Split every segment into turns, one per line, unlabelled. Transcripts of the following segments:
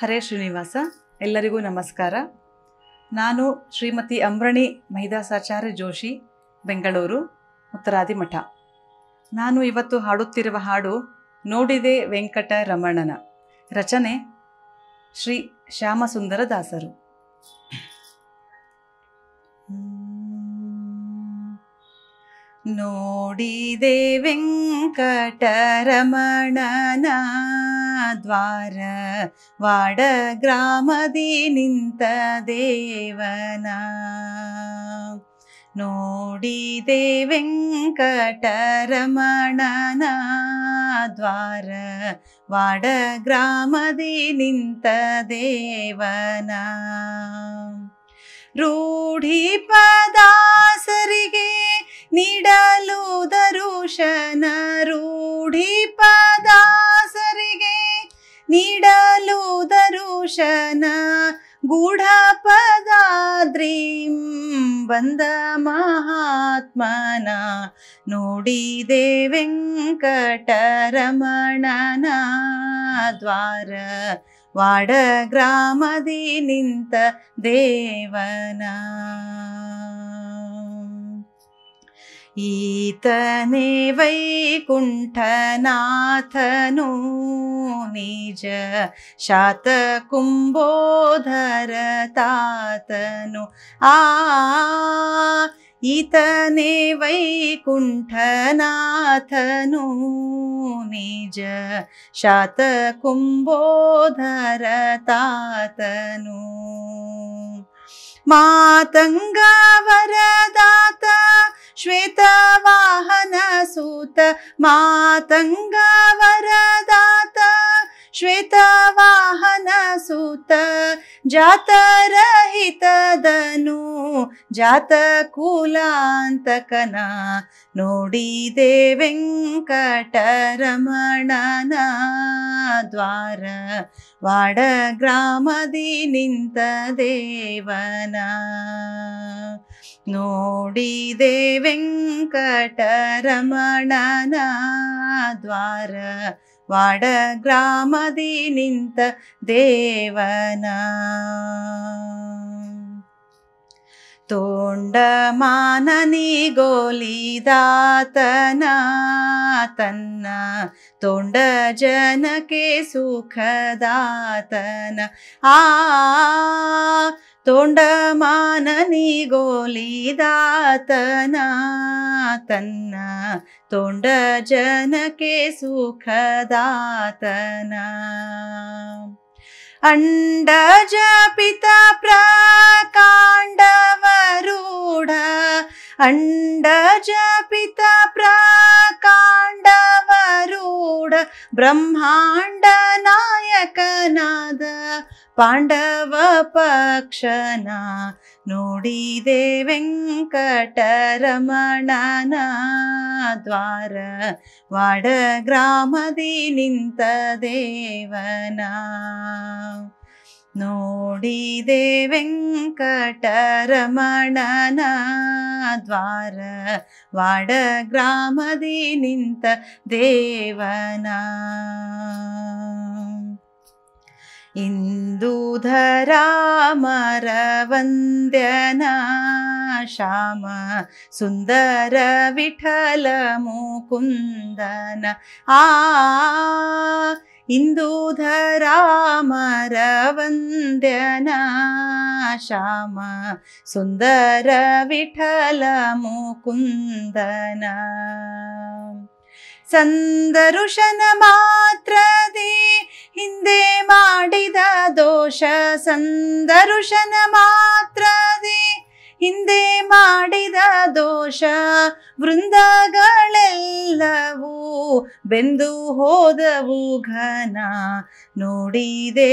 ಹರೇ ಶ್ರೀನಿವಾಸ. ಎಲ್ಲರಿಗೂ ನಮಸ್ಕಾರ. ನಾನು ಶ್ರೀಮತಿ ಅಮ್ರಣಿ ಮಹಿದಾಸಾಚಾರ್ಯ ಜೋಶಿ, ಬೆಂಗಳೂರು, ಉತ್ತರಾದಿ ಮಠ. ನಾನು ಇವತ್ತು ಹಾಡುತ್ತಿರುವ ಹಾಡು ನೋಡಿದೆ ವೆಂಕಟರಮಣನ. ರಚನೆ ಶ್ರೀ ಶ್ಯಾಮಸುಂದರ ದಾಸರು. ನೋಡಿದೆ ವೆಂಕಟರಮಣನ ದ್ವಾರ ವಾಡ ಗ್ರಾಮದಿ ನಿಂತ ದೇವನ. ನೋಡಿದೆ ವೆಂಕಟರಮಣನ ದ್ವಾರ ವಾಡ ಗ್ರಾಮದಿ ನಿಂತ ದೇವನ. ರೂಢಿ ಪದಾಸರಿಗೆ ನೀಡಲು ದರುಶನ, ರೂಢಿ ಪದಾಸರಿಗೆ ನೀಡಲು ದರುಶನ. ಗೂಢ ಪದಾದ್ರೀಂ ಬಂದ ಮಹಾತ್ಮನ. ನೋಡಿದೆ ವೆಂಕಟರಮಣನ ದ್ವಾರ ವಾಡ ಗ್ರಾಮದಿ ನಿಂತ ದೇವನ. ಈತನೇ ವೈಕುಂಠನಾಥನು ನಿಜ ಶಾತ ಕುಂಬೋಧರ ತಾತನು. ಈತನೇ ವೈಕುಂಠನಾಥನು ನಿಜ ಶಾತ ಕುಂಬೋಧರ ತಾತನು. ಮಾತಂಗ ವರದಾತ ಶ್ವೇತವಾಹನ ಸೂತ, ಮಾತಂಗ ವರದಾತ ಶ್ವೇತವಾಹನ ಸೂತ. ಜಾತರಹಿತದನು ಜಾತ ಕುಲಾಂತಕನ. ನೋಡಿದೆ ವೆಂಕಟರಮಣನ ದ್ವಾರ ವಾಡ ಗ್ರಾಮದಿ ನಿಂತ ದೇವನ. ನೋಡಿದೆ ವೆಂಕಟರಮಣನ ದ್ವಾರ ವಾಡ ಗ್ರಾಮದಿ ನಿಂತ ದೇವನ. ತೋಂಡಮಾನನಿಗೋಲಿದಾತನ ತನ್ನ ತೋಂಡ ಜನಕ್ಕೆ ಸುಖದಾತನ. ತೋಂಡಮಾನನಿಗೋಲಿದಾತನ ತನ್ನ ತೋಂಡ ಜನಕ್ಕೆ ಸುಖದಾತನ. ಅಂಡಜ ಪಿತ ಪ್ರಕಾಂಡವರೂಢ, ಅಂಡಜ ಪಿತ ಪ್ರಕಾಂಡವರೂಢ. ಬ್ರಹ್ಮಾಂಡ ನಾಯಕನಾದ ಪಾಂಡವ ಪಕ್ಷನ. ನೋಡಿದೆ ವೆಂಕಟರಮಣನ ದ್ವಾರ ವಾಡ ಗ್ರಾಮದಿ ನಿಂತ ದೇವನ. ನೋಡಿದೆ ವೆಂಕಟರಮಣನ ದ್ವಾರ ವಾಡ ಗ್ರಾಮದಿ ನಿಂತ ದೇವನ. ಇಂದೂಧರ ಮರವಂದ್ಯನ ಶ್ಯಾಮ ಸುಂದರ ವಿಠಲ ಮುಕುಂದನ. ಇಂದೂಧರ ಮರವಂದ್ಯನ ಶ್ಯಾಮ ಸುಂದರ ವಿಠಲ ಮುಕುಂದನ. ಸಂದರುಶನ ಮಾತ್ರದಿ ಹಿಂದೆ ಮಾಡಿದ ದೋಷ, ಸಂದರುಶನ ಮಾತ್ರದಿ ಹಿಂದೆ ಮಾಡಿದ ದೋಷ. ವೃಂದಗಳೆಲ್ಲವೂ ಬೆಂದು ಹೋದವು ಘನ. ನೋಡಿದೆ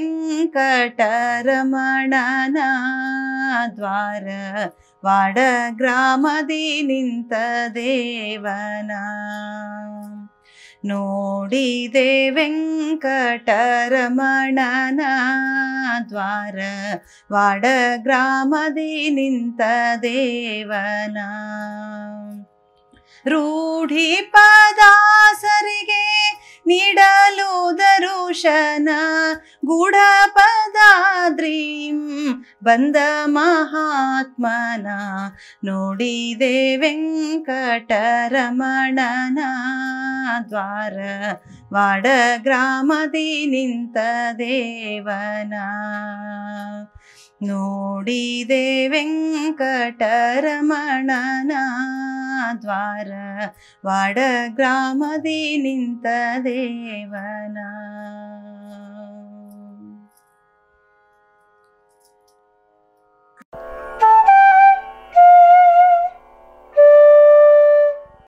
ವೆಂಕಟರಮಣನ ದ್ವಾರ ವಾಡ ಗ್ರಾಮದಿ ನಿಂತ ದೇವನ. ನೋಡಿದೆ ವೆಂಕಟರಮಣನ ದ್ವಾರ ವಾಡ ಗ್ರಾಮದಿ ನಿಂತ ದೇವನ. ರೂಢಿ ಪದಾಸರಿಗೆ ನೀಡಲು ಭೂಷಣ ಗೂಢಪದಾದ್ರಿಂ ಬಂದ ಮಹಾತ್ಮನ ನೋಡಿದೆ ವೆಂಕಟರಮಣನ ದ್ವಾರವಾಡ ಗ್ರಾಮದಿ ನಿಂತ ದೇವನ ನೋಡಿದೆ ವೆಂಕಟರಮಣನ ದ್ವಾರವಾಡ ಗ್ರಾಮದಿ ನಿಂತ ದೇವನ